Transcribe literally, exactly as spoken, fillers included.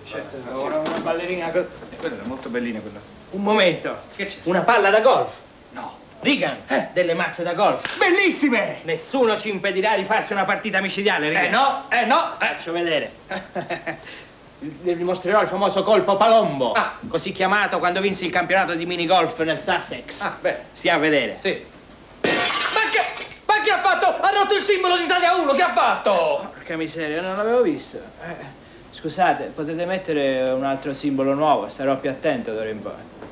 Certo, una, una ballerina... Quella era molto bellina, quella. Un momento. Che c'è? Una palla da golf. No. Regan, eh? delle mazze da golf. Bellissime! Nessuno ci impedirà di farsi una partita micidiale, Regan. Eh no, eh no. Eh. Faccio vedere. Vi mostrerò il famoso colpo Palombo, ah. così chiamato quando vinsi il campionato di minigolf nel Sussex. Ah, beh. Stia a vedere. Sì. Ma che, ma che ha fatto? Ha rotto il simbolo d'Italia uno, che ha fatto? Porca miseria, non l'avevo visto. Eh, scusate, potete mettere un altro simbolo nuovo, starò più attento d'ora in poi.